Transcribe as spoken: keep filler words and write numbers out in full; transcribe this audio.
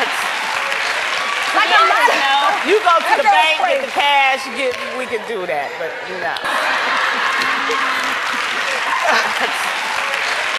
Like a lot of, You go to That the girl's bank, get crazy. the cash, get, we can do that, but no.